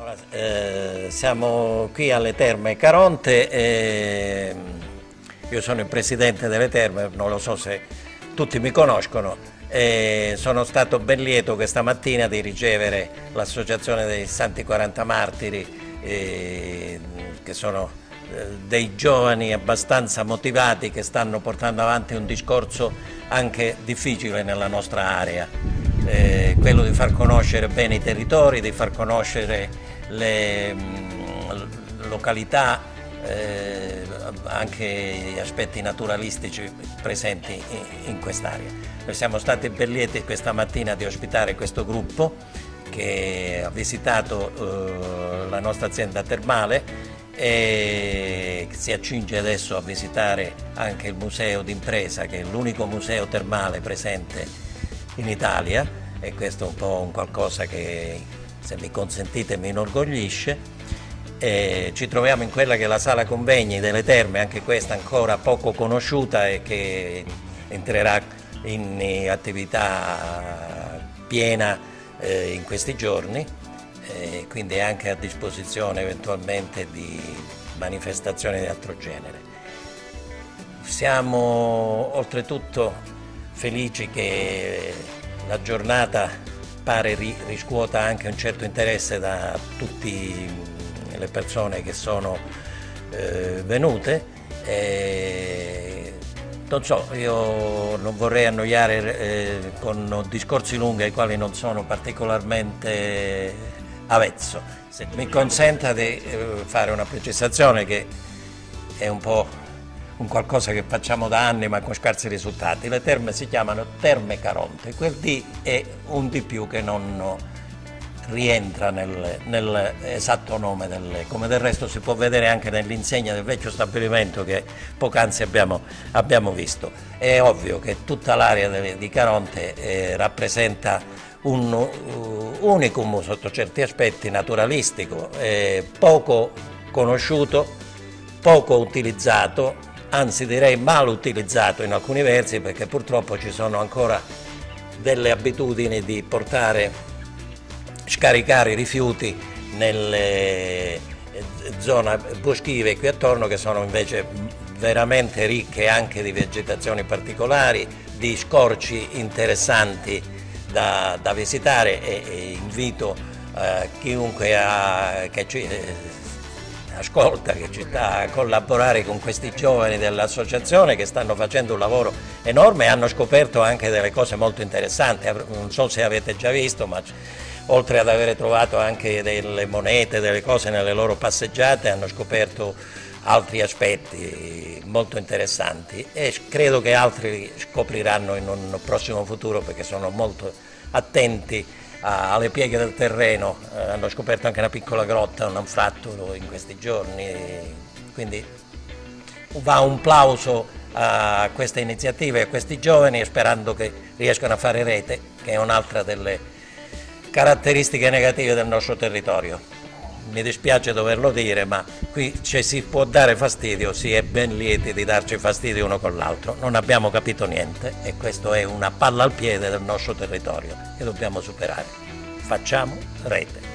Allora, siamo qui alle Terme Caronte, io sono il presidente delle Terme, non lo so se tutti mi conoscono, sono stato ben lieto questa mattina di ricevere l'Associazione dei Santi 40 Martiri, che sono dei giovani abbastanza motivati che stanno portando avanti un discorso anche difficile nella nostra area. Quello di far conoscere bene i territori, di far conoscere le località, anche gli aspetti naturalistici presenti in quest'area. Noi siamo stati ben lieti questa mattina di ospitare questo gruppo che ha visitato la nostra azienda termale e si accinge adesso a visitare anche il museo d'impresa, che è l'unico museo termale presente in Italia, e questo è un po' un qualcosa che, se mi consentite, mi inorgoglisce. Ci troviamo in quella che è la sala convegni delle Terme, anche questa ancora poco conosciuta e che entrerà in attività piena in questi giorni, quindi è anche a disposizione eventualmente di manifestazioni di altro genere. Siamo oltretutto felici che la giornata pare riscuota anche un certo interesse da tutte le persone che sono venute. Non so, io non vorrei annoiare con discorsi lunghi ai quali non sono particolarmente avvezzo. Se mi consenta di fare una precisazione che è un po' un qualcosa che facciamo da anni ma con scarsi risultati. Le terme si chiamano Terme Caronte, quel D è un di più che non rientra nell'esatto nome, come del resto si può vedere anche nell'insegna del vecchio stabilimento che poc'anzi abbiamo visto. È ovvio che tutta l'area di Caronte rappresenta un unicum sotto certi aspetti naturalistico, poco conosciuto, poco utilizzato, anzi direi mal utilizzato in alcuni versi, perché purtroppo ci sono ancora delle abitudini di scaricare i rifiuti nelle zone boschive qui attorno, che sono invece veramente ricche anche di vegetazioni particolari, di scorci interessanti da visitare, e invito chiunque che ci ascolta, che ci sta a collaborare con questi giovani dell'associazione che stanno facendo un lavoro enorme e hanno scoperto anche delle cose molto interessanti. Non so se avete già visto, ma oltre ad avere trovato anche delle monete, delle cose nelle loro passeggiate, hanno scoperto altri aspetti molto interessanti, e credo che altri scopriranno in un prossimo futuro, perché sono molto attenti alle pieghe del terreno. Hanno scoperto anche una piccola grotta, un anfratto in questi giorni, quindi va un plauso a queste iniziative e a questi giovani, sperando che riescano a fare rete, che è un'altra delle caratteristiche negative del nostro territorio. Mi dispiace doverlo dire, ma qui ci si può dare fastidio, si è ben lieti di darci fastidio uno con l'altro. Non abbiamo capito niente e questo è una palla al piede del nostro territorio che dobbiamo superare. Facciamo rete.